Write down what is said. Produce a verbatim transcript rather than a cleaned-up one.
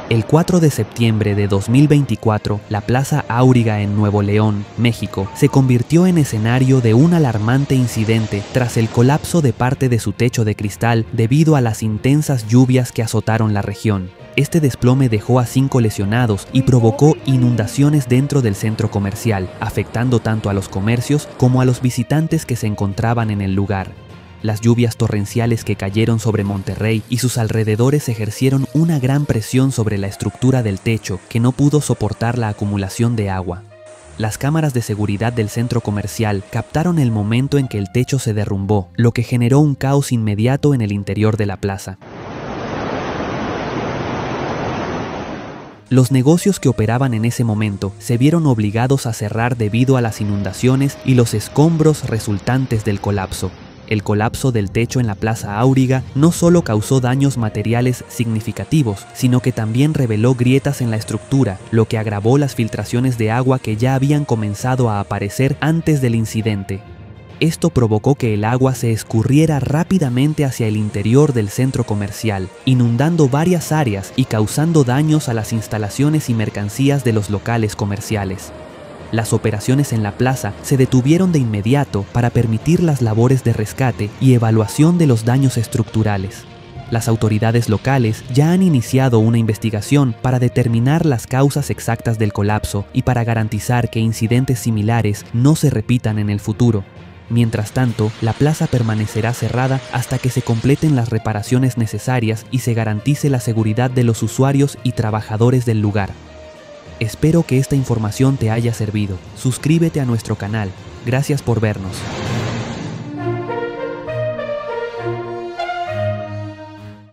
El cuatro de septiembre de dos mil veinticuatro, la Plaza Auriga en Nuevo León, México, se convirtió en escenario de un alarmante incidente tras el colapso de parte de su techo de cristal debido a las intensas lluvias que azotaron la región. Este desplome dejó a cinco lesionados y provocó inundaciones dentro del centro comercial, afectando tanto a los comercios como a los visitantes que se encontraban en el lugar. Las lluvias torrenciales que cayeron sobre Monterrey y sus alrededores ejercieron una gran presión sobre la estructura del techo que no pudo soportar la acumulación de agua. Las cámaras de seguridad del centro comercial captaron el momento en que el techo se derrumbó, lo que generó un caos inmediato en el interior de la plaza. Los negocios que operaban en ese momento se vieron obligados a cerrar debido a las inundaciones y los escombros resultantes del colapso. El colapso del techo en la Plaza Auriga no solo causó daños materiales significativos, sino que también reveló grietas en la estructura, lo que agravó las filtraciones de agua que ya habían comenzado a aparecer antes del incidente. Esto provocó que el agua se escurriera rápidamente hacia el interior del centro comercial, inundando varias áreas y causando daños a las instalaciones y mercancías de los locales comerciales. Las operaciones en la plaza se detuvieron de inmediato para permitir las labores de rescate y evaluación de los daños estructurales. Las autoridades locales ya han iniciado una investigación para determinar las causas exactas del colapso y para garantizar que incidentes similares no se repitan en el futuro. Mientras tanto, la plaza permanecerá cerrada hasta que se completen las reparaciones necesarias y se garantice la seguridad de los usuarios y trabajadores del lugar. Espero que esta información te haya servido. Suscríbete a nuestro canal. Gracias por vernos.